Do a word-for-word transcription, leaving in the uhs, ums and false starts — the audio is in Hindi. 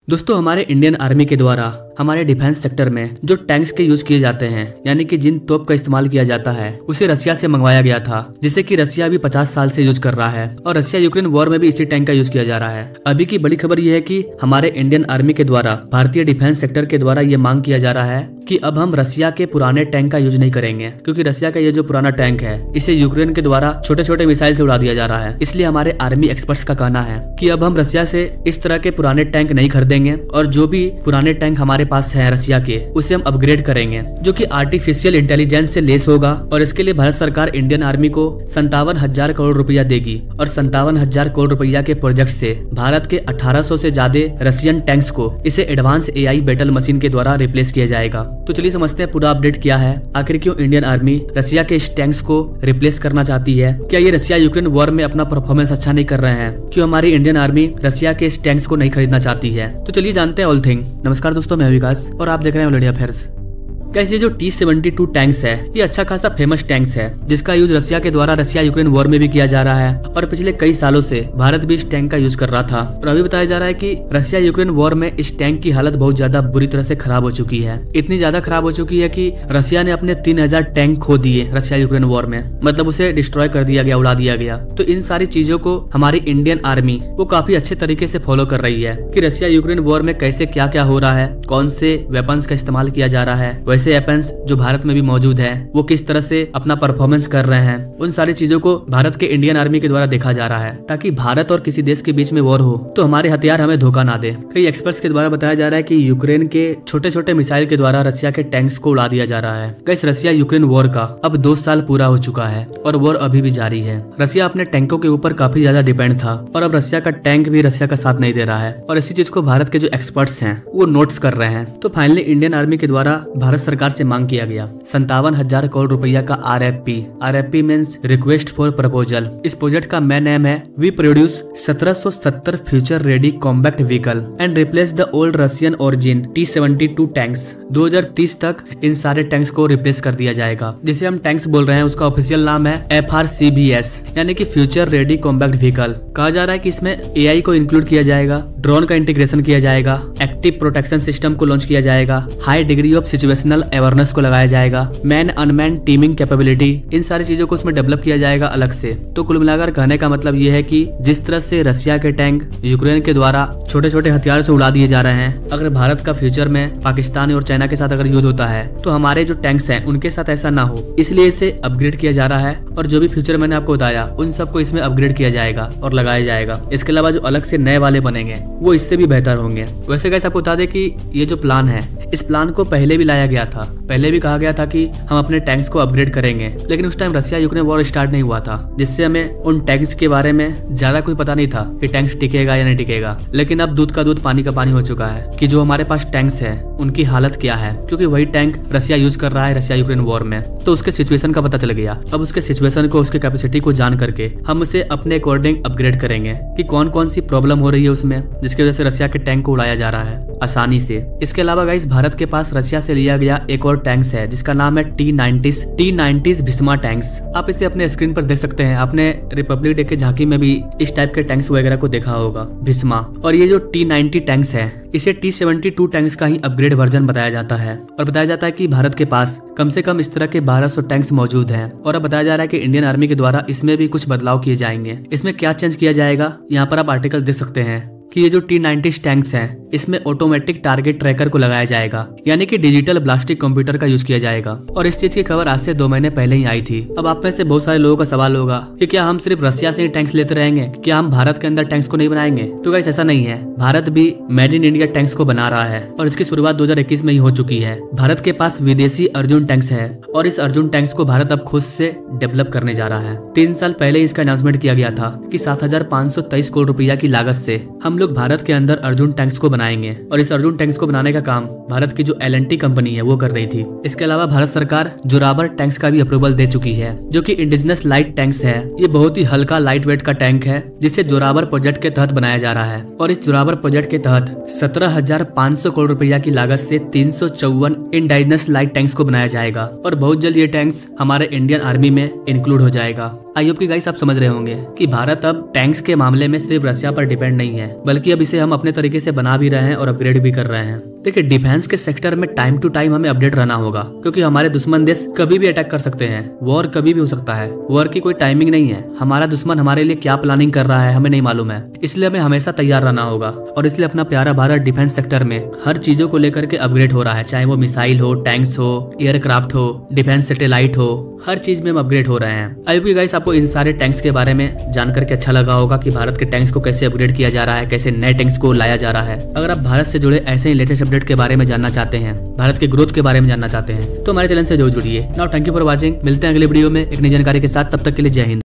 दोस्तों, हमारे इंडियन आर्मी के द्वारा हमारे डिफेंस सेक्टर में जो टैंक्स के यूज किए जाते हैं, यानी कि जिन तोप का इस्तेमाल किया जाता है, उसे रसिया से मंगवाया गया था, जिसे कि रसिया भी पचास साल से यूज कर रहा है और रसिया यूक्रेन वॉर में भी इसी टैंक का यूज किया जा रहा है। अभी की बड़ी खबर यह है कि हमारे इंडियन आर्मी के द्वारा भारतीय डिफेंस सेक्टर के द्वारा ये मांग किया जा रहा है कि अब हम रसिया के पुराने टैंक का यूज नहीं करेंगे, क्योंकि रसिया का ये जो पुराना टैंक है इसे यूक्रेन के द्वारा छोटे छोटे मिसाइल से उड़ा दिया जा रहा है। इसलिए हमारे आर्मी एक्सपर्ट्स का कहना है कि अब हम रसिया से इस तरह के पुराने टैंक नहीं खरीदेंगे और जो भी पुराने टैंक हमारे पास है रसिया के, उसे हम अपग्रेड करेंगे, जो कि आर्टिफिशियल इंटेलिजेंस से लेस होगा। और इसके लिए भारत सरकार इंडियन आर्मी को संतावन हजार करोड़ रुपया देगी और संतावन हजार करोड़ रुपया के प्रोजेक्ट से भारत के अठारह सौ से ज्यादा रशियन टैंक्स को इसे एडवांस एआई बैटल मशीन के द्वारा रिप्लेस किया जाएगा। तो चलिए समझते हैं पूरा अपडेट क्या है, आखिर क्यों इंडियन आर्मी रसिया के इस टैंक्स को रिप्लेस करना चाहती है। क्या ये रसिया यूक्रेन वॉर में अपना परफॉर्मेंस अच्छा नहीं कर रहे हैं? क्यों हमारी इंडियन आर्मी रसिया के इस टैंक्स को नहीं खरीदना चाहती है? तो चलिए जानते हैं ऑल थिंग। नमस्कार दोस्तों, मैं विकास और आप देख रहे हैं ऑल इंडिया अफेयर्स। गाइस, ये जो टी सेवेंटी टू टैंक्स है ये अच्छा खासा फेमस टैंक्स है, जिसका यूज रसिया के द्वारा रसिया यूक्रेन वॉर में भी किया जा रहा है और पिछले कई सालों से भारत भी इस टैंक का यूज कर रहा था। और अभी बताया जा रहा है कि रसिया यूक्रेन वॉर में इस टैंक की हालत बहुत ज्यादा बुरी तरह से खराब हो चुकी है। इतनी ज्यादा खराब हो चुकी है कि रसिया ने अपने तीन हजार टैंक खो दिए रसिया यूक्रेन वॉर में, मतलब उसे डिस्ट्रॉय कर दिया गया, उड़ा दिया गया। तो इन सारी चीजों को हमारी इंडियन आर्मी वो काफी अच्छे तरीके से फॉलो कर रही है कि रसिया यूक्रेन वॉर में कैसे क्या क्या हो रहा है, कौन से वेपन्स का इस्तेमाल किया जा रहा है, वैसे वेपन्स जो भारत में भी मौजूद है वो किस तरह से अपना परफॉर्मेंस कर रहे हैं। उन सारी चीजों को भारत के इंडियन आर्मी के द्वारा देखा जा रहा है, ताकि भारत और किसी देश के बीच में वॉर हो तो हमारे हथियार हमें धोखा ना दे। कई एक्सपर्ट्स के द्वारा बताया जा रहा है कि यूक्रेन के छोटे छोटे मिसाइल के द्वारा रसिया के टैंक्स को उड़ा दिया जा रहा है। गाइस, रसिया यूक्रेन वॉर का अब दो साल पूरा हो चुका है और वॉर अभी भी जारी है। रसिया अपने टैंकों के ऊपर काफी ज्यादा डिपेंड था और अब रसिया का टैंक भी रसिया का साथ नहीं दे रहा है और इसी चीज को भारत के जो एक्सपर्ट्स हैं वो नोट्स कर रहे हैं। तो फाइनली इंडियन आर्मी के द्वारा भारत सरकार से मांग किया गया संतावन हजार करोड़ रुपया का R F P. R F P means request for proposal. इस प्रोजेक्ट का मेन नेम है वी प्रोड्यूस सत्रह सौ सत्तर future ready combat vehicle and replace the old Russian origin T seventy two tanks. दो हजार तीस तक इन सारे टैंक्स को रिप्लेस कर दिया जाएगा। जिसे हम टैंक्स बोल रहे हैं उसका ऑफिशियल नाम है F R C B S, यानी कि फ्यूचर रेडी कॉम्बैक्ट व्हीकल। कहा जा रहा है कि इसमें ए आई को इंक्लूड किया जाएगा, ड्रोन का इंटीग्रेशन किया जाएगा, एक्टिव प्रोटेक्शन सिस्टम को लॉन्च किया जाएगा, high degree of situational awareness को लगाया जाएगा, मैन अनमैन टीमिंग कैपेबिलिटी, इन सारी चीजों को उसमें डेवलप किया जाएगा अलग से। तो कुल मिलाकर कहने का मतलब ये है कि जिस तरह से रसिया के टैंक यूक्रेन के द्वारा छोटे छोटे हथियार से उड़ा दिए जा रहे हैं, अगर भारत का फ्यूचर में पाकिस्तान और चाइना के साथ अगर युद्ध होता है तो हमारे जो टैंक्स हैं उनके साथ ऐसा ना हो, इसलिए इसे अपग्रेड किया जा रहा है। और जो भी फ्यूचर मैंने आपको बताया उन सबको इसमें अपग्रेड किया जाएगा और लगाया जाएगा। इसके अलावा जो अलग से नए वाले बनेंगे वो इससे भी बेहतर होंगे। वैसे गाइस, आपको बता दें कि ये जो प्लान है इस प्लान को पहले भी लाया गया था। पहले भी कहा गया था कि हम अपने टैंक्स को अपग्रेड करेंगे, लेकिन उस time Russia Ukraine war start नहीं हुआ था, जिससे हमें उन टैंक्स के बारे में ज्यादा कुछ पता नहीं था कि टैंक्स टिकेगा या नहीं टिकेगा। लेकिन अब दूध का दूध पानी का पानी हो चुका है कि जो हमारे पास टैंक्स है उनकी हालत क्या है, क्योंकि वही टैंक रसिया यूज कर रहा है रसिया यूक्रेन वॉर में। तो उसके सिचुएशन का पता चल गया। अब उसके सिचुएशन को, उसके कैपेसिटी को जान करके हम उसे अपने अकॉर्डिंग अपग्रेड करेंगे कि कौन कौन सी प्रॉब्लम हो रही है उसमें, जिसकी वजह से रसिया के टैंक को उड़ाया जा रहा है आसानी से। इसके अलावा गाइस, भारत के पास रसिया से लिया गया एक और टैंक्स है जिसका नाम है T nineties T nineties Bhishma tanks. आप इसे अपने स्क्रीन पर देख सकते हैं। आपने रिपब्लिक डे के झांकी में भी इस टाइप के टैंक्स वगैरह को देखा होगा, भीष्मा। और ये जो टी नाइंटी टैंक्स है इसे टी सेवेंटी टू टैंक्स का ही अपग्रेड वर्जन बताया जाता है और बताया जाता है कि भारत के पास कम से कम इस तरह के बारह सौ टैंक्स मौजूद हैं। और अब बताया जा रहा है कि इंडियन आर्मी के द्वारा इसमें भी कुछ बदलाव किए जाएंगे। इसमें क्या चेंज किया जाएगा, यहाँ पर आप आर्टिकल देख सकते हैं कि ये जो टी नाइंटीज़ टैंक्स हैं इसमें ऑटोमेटिक टारगेट ट्रैकर को लगाया जाएगा, यानी कि डिजिटल ब्लास्टिक कंप्यूटर का यूज किया जाएगा। और इस चीज की खबर आज से दो महीने पहले ही आई थी। अब आप में से बहुत सारे लोगों का सवाल होगा कि क्या हम सिर्फ रसिया से ही टैंक्स लेते रहेंगे, क्या हम भारत के अंदर टैंक्स को नहीं बनाएंगे? तो गाइस, ऐसा नहीं है। भारत भी मेड इन इंडिया टैंक्स को बना रहा है और इसकी शुरुआत दो हजार इक्कीस में ही हो चुकी है। भारत के पास विदेशी अर्जुन टैंक्स है और इस अर्जुन टैंक्स को भारत अब खुद से डेवलप करने जा रहा है। तीन साल पहले इसका अनाउंसमेंट किया गया था कि सात हजार पाँच सौ तेईस करोड़ रुपया की लागत से हम लोग भारत के अंदर अर्जुन टैंक्स को बनाएंगे और इस अर्जुन टैंक्स को बनाने का काम भारत की जो एल एंड टी कंपनी है वो कर रही थी। इसके अलावा भारत सरकार जोरावर टैंक्स का भी अप्रूवल दे चुकी है, जो कि इंडिजिनस लाइट टैंक्स है। ये बहुत ही हल्का लाइट वेट का टैंक है जिसे जोरावर प्रोजेक्ट के तहत बनाया जा रहा है और इस जोरावर प्रोजेक्ट के तहत सत्रह हजार पाँच सौ करोड़ रुपया की लागत से तीन सौ चौवन इंडिजिनस लाइट टैंक्स को बनाया जाएगा और बहुत जल्द ये टैंक्स हमारे इंडियन आर्मी में इंक्लूड हो जाएगा। आई होप कि गाइस आप समझ रहे होंगे कि भारत अब टैंक्स के मामले में सिर्फ रशिया पर डिपेंड नहीं है, बल्कि अब इसे हम अपने तरीके से बना भी रहे हैं और अपग्रेड भी कर रहे हैं। देखिए, डिफेंस के सेक्टर में टाइम टू टाइम हमें अपडेट रहना होगा, क्योंकि हमारे दुश्मन देश कभी भी अटैक कर सकते हैं। वॉर कभी भी हो सकता है, वॉर की कोई टाइमिंग नहीं है। हमारा दुश्मन हमारे लिए क्या प्लानिंग कर रहा है हमें नहीं मालूम है, इसलिए हमें हमेशा तैयार रहना होगा। और इसलिए अपना प्यारा भारत डिफेंस सेक्टर में हर चीजों को लेकर के अपग्रेड हो रहा है, चाहे वो मिसाइल हो, टैंक्स हो, एयरक्राफ्ट हो, डिफेंस सैटेलाइट हो, हर चीज में हम अपग्रेड हो रहे हैं। आई होप गाइस आपको इन सारे टैंक्स के बारे में जानकर के अच्छा लगा होगा कि भारत के टैंक्स को कैसे अपग्रेड किया जा रहा है, कैसे नए टैंक्स को लाया जा रहा है। अगर आप भारत से जुड़े ऐसे ही लेटेस्ट अपडेट के बारे में जानना चाहते हैं, भारत के ग्रोथ के बारे में जानना चाहते हैं, तो हमारे चैनल से जरूर जुड़िए। Now thank you for watching. मिलते हैं अगले वीडियो में एक नई जानकारी के साथ, तब तक के लिए जय हिंद।